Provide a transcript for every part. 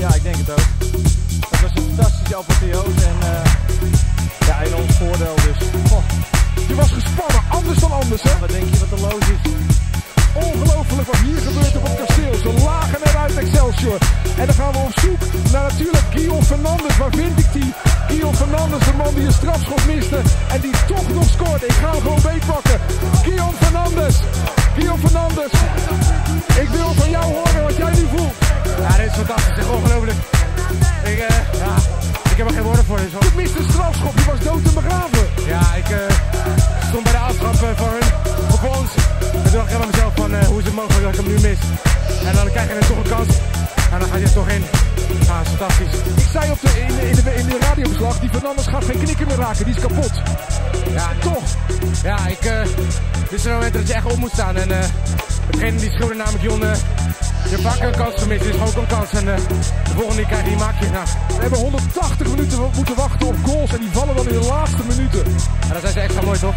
Ja, ik denk het ook. Het was een fantastische apotheose en ja, in ons voordeel dus. Oh, je was gespannen, anders dan anders hè? Wat denk je wat de loos is? Ongelooflijk wat hier gebeurt op het kasteel. Ze lagen eruit Excelsior. En dan gaan we op zoek naar natuurlijk Guillaume Fernandes. Waar vind ik die? Guillaume Fernandes, de man die een strafschop miste. En die toch nog scoort. Ik ga hem gewoon beetpakken. Guillaume Fernandes. Guillaume Fernandes. Ik wil van jou horen wat jij nu voelt. Ja, dit is fantastisch. Echt ongelooflijk. Ik heb er geen woorden voor. Je mist een strafschop. Je was dood en begraven. Ja, ik stond bij de aftrap voor hun, voor ons. En toen dacht ik bij mezelf van hoe is het mogelijk dat ik hem nu mis. En dan krijg je hem toch een kans. En dan gaat hij er toch in. Ja, dat is fantastisch. Ik zei in de radioverslag, die Fernandes gaat geen knikker meer raken. Die is kapot. Ja, toch? Ja, dit is een moment dat je echt op moet staan. En degene die schreeuwde namelijk Jon, je hebt vaker een kans gemist, dit is ook een kans. En de volgende keer die maak je. Nou. We hebben 180 minuten moeten wachten op goals en die vallen dan in de laatste minuten. En dat zijn ze extra mooi, toch?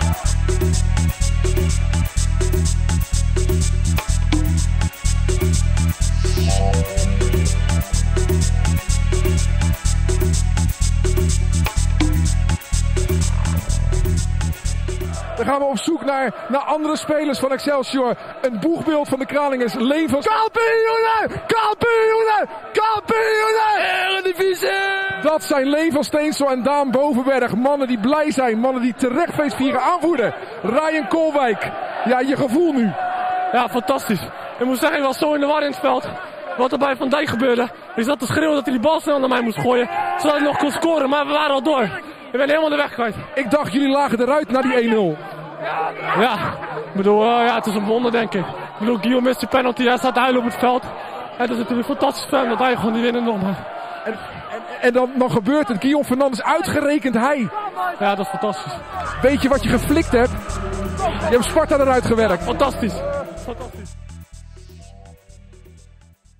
Dan gaan we op zoek naar andere spelers van Excelsior. Een boegbeeld van de Kralingers. Levens. Kampioenen! Kampioenen! Kampioenen! Eredivisie! Dat zijn Levens Steensel en Daan Bovenberg. Mannen die blij zijn. Mannen die terecht feest vieren. Aanvoerder Ryan Koolwijk. Ja, je gevoel nu. Ja, fantastisch. Ik moet zeggen, ik was zo in de war in het veld. Wat er bij Van Dijk gebeurde. Ik zat te schreeuwen dat hij die bal snel naar mij moest gooien. Zodat ik nog kon scoren, maar we waren al door. Ik ben helemaal de weg kwijt. Ik dacht, jullie lagen eruit na die 1-0. Ja, ik bedoel, het is een wonder denk ik. Ik bedoel, Guillaume mist de penalty, hij staat huilen op het veld. Het is natuurlijk fantastisch fan dat hij gewoon die winnen nog maar. En dan gebeurt het. Guillaume Fernandes, uitgerekend hij. Ja, dat is fantastisch. Weet je wat je geflikt hebt? Je hebt Sparta eruit gewerkt. Fantastisch. Fantastisch.